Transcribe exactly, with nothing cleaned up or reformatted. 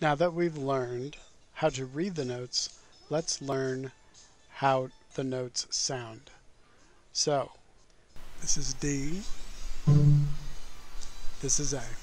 Now that we've learned how to read the notes, let's learn how the notes sound. So, this is D, this is A.